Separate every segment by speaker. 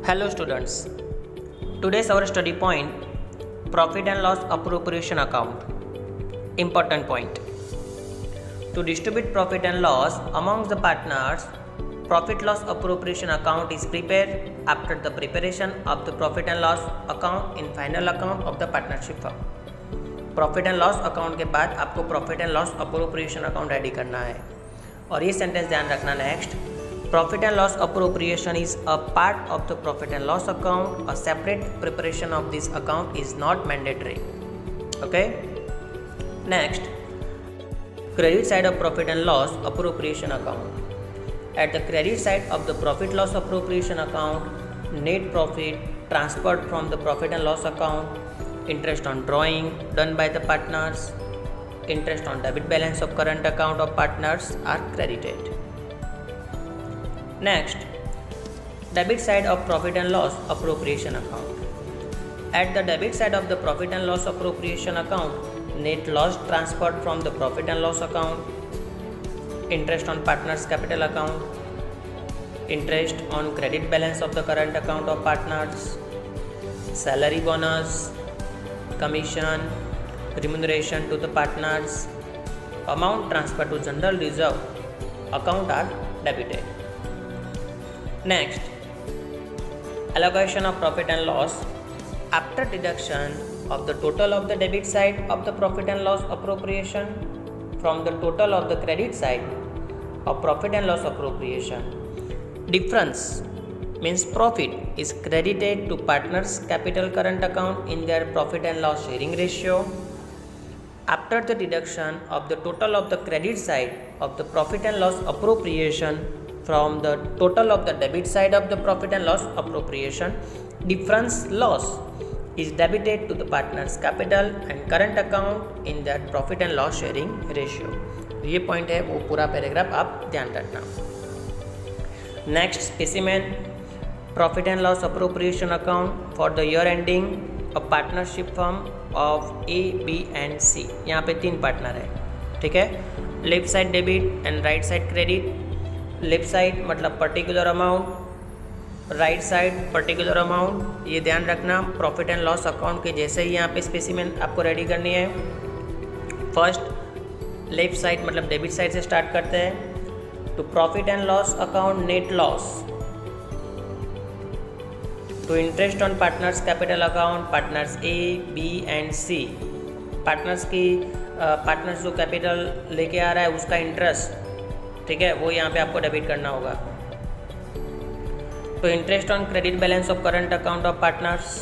Speaker 1: Hello students, today's our study point profit and loss appropriation account. Important point. To distribute profit and loss amongst the partners, profit loss appropriation account is prepared after the preparation of the profit and loss account in final account of the partnership firm. Profit and loss account के बाद आपको profit and loss appropriation account ready करना है और ये sentence ध्यान रखना next. Profit and loss appropriation is a part of the profit and loss account. A separate preparation of this account is not mandatory. Okay. Next, credit side of profit and loss appropriation account. At the credit side of the profit loss appropriation account, net profit transferred from the profit and loss account, interest on drawing done by the partners, interest on debit balance of current account of partners are credited. Next, debit side of profit and loss appropriation account. At the debit side of the profit and loss appropriation account, net loss transferred from the profit and loss account, interest on partners capital account, interest on credit balance of the current account of partners, salary bonus, commission, remuneration to the partners, amount transferred to general reserve account are debited. Next, allocation of profit and loss after deduction of the total of the debit side of the profit and loss appropriation from the total of the credit side of profit and loss appropriation. Difference means profit is credited to partners capital current account in their profit and loss sharing ratio. After the deduction of the total of the credit side of the profit and loss appropriation from the total of the debit side of the profit and loss appropriation, difference loss is debited to the partners capital and current account in their profit and loss sharing ratio. ये point है, वो पूरा paragraph आप ध्यान रखना. Next specimen profit and loss appropriation account for the year ending a partnership firm of A B and C. यहाँ पे 3 partner है, ठीक है. Left side debit and right side credit. Left side मतलब particular amount, right side particular amount. ये ध्यान रखना. Profit and loss account के जैसे ही यहाँ पे स्पेसिमेन आपको रेडी करनी है. फर्स्ट लेफ्ट साइड मतलब डेबिट साइड से स्टार्ट करते हैं. To profit and loss account net loss, to interest on partners capital account partners A B and C. Partners जो कैपिटल लेके आ रहा है उसका इंटरेस्ट, ठीक है, वो यहाँ पे आपको डेबिट करना होगा. तो interest on credit balance of current account of partners,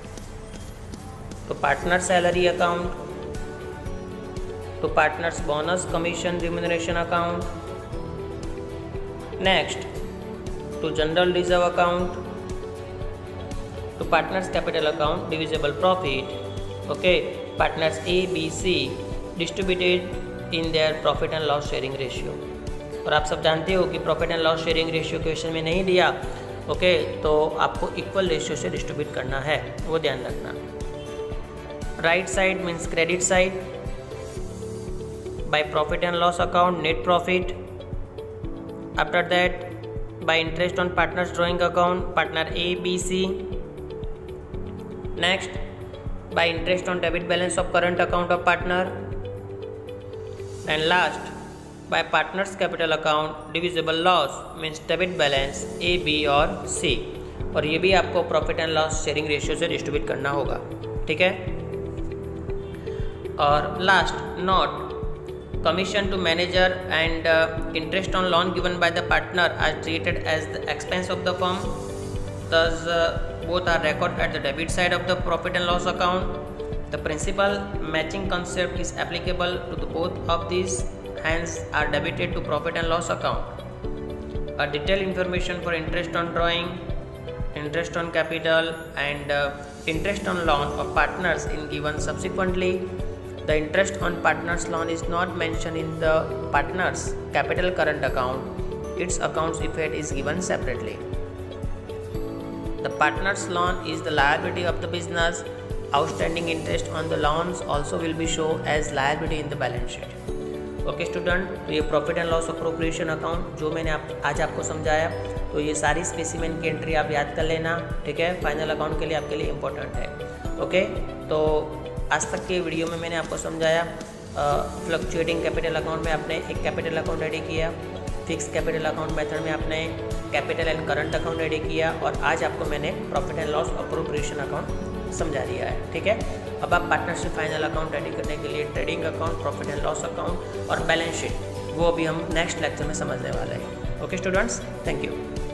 Speaker 1: तो पार्टनर सैलरी अकाउंट, तो partners bonus commission remuneration account. Next, to general reserve account, to partners capital account divisible profit. Okay, partners A, B, C distributed in their profit and loss sharing ratio. और आप सब जानते हो कि profit and loss sharing ratio question में नहीं दिया. Okay, तो आपको इक्वल रेशियो से डिस्ट्रीब्यूट करना है, वो ध्यान रखना. Right side means credit side by profit and loss account net profit. After that by interest on partners drawing account partner A B C. Next, by interest on debit balance of current account of partner, and last by partners capital account divisible loss means debit balance A, B और C. और ये भी आपको profit and loss sharing ratio से distribute करना होगा, ठीक है. और last note, commission to manager and interest on loan given by the partner are treated as the expense of the firm. Thus, both are recorded at the debit side of the profit and loss account. The principal matching concept is applicable to the both of these, hence are debited to profit and loss account. A detailed information for interest on drawing, interest on capital and interest on loan of partners is given subsequently. The interest on partners loan is not mentioned in the partners capital current account. Its accounts effect is given separately. The partner's loan is the liability of the business. Outstanding interest on the loans also will be shown as liability in the balance sheet. Okay student, तो ये profit and loss appropriation account जो मैंने आज आपको समझाया, तो ये सारी स्पेसिमेन की एंट्री आप याद कर लेना, ठीक है। फाइनल अकाउंट के लिए आपके लिए इम्पोर्टेंट है। ओके, तो आज तक के वीडियो में मैंने आपको समझाया फ्लक्चुएटिंग कैपिटल अकाउंट में आपने एक कैपिटल अकाउंट रेडी किया, फिक्स कैपिटल अकाउंट मेथड में आपने capital and current account ready किया, और आज आपको मैंने profit and loss appropriation account समझा दिया है, ठीक है। अब आप पार्टनरशिप फाइनल अकाउंट रेडी करने के लिए trading account, profit and loss account और बैलेंस शीट, वो अभी हम नेक्स्ट लेक्चर में समझने वाले हैं। Okay students, thank you.